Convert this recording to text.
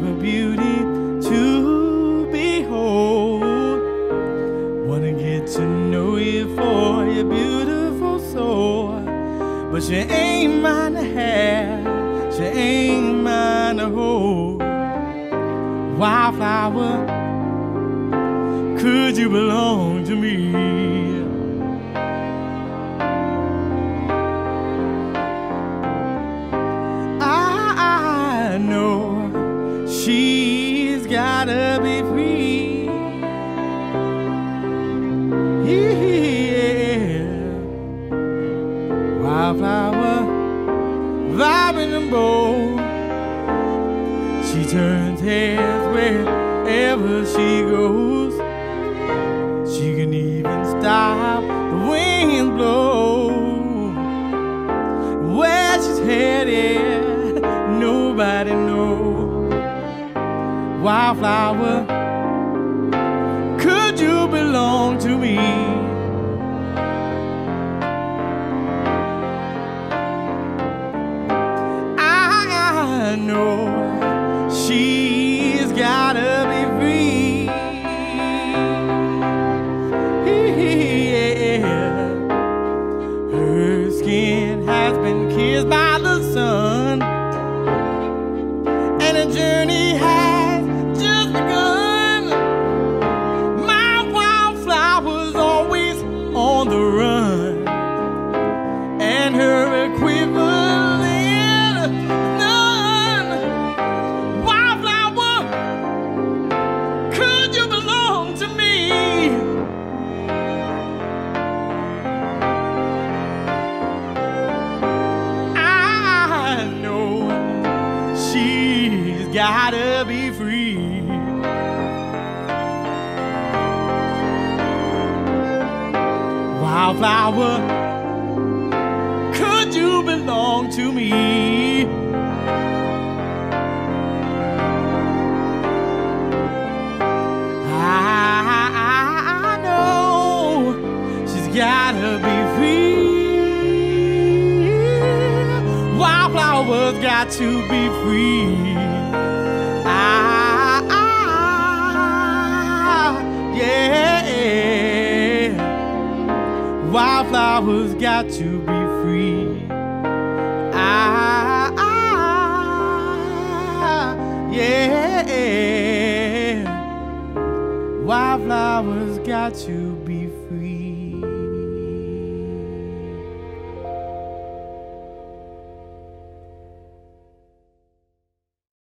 her beauty to behold. Wanna get to know you for your beautiful soul. But she ain't mine to have, she ain't mine to hold. Wildflower, could you belong to me? I know she's gotta be free. Yeah. Wildflower, vibing and bold. She turns heads wherever she goes. She can even stop the wind blow. Where she's headed, nobody knows. Wildflower, could you belong to me? I know she's gotta be free. Yeah. Her skin has been kissed by the sun, and a journey has just begun. My wildflower's always on the run, and her equivalent is none. Wildflower, could you belong to me? I know she's gotta be free. Wildflower, could you belong to me? I know she's gotta be free. Wildflower's got to be free. Yeah. Wildflower's got to be free. Yeah. Wildflower's got to be free.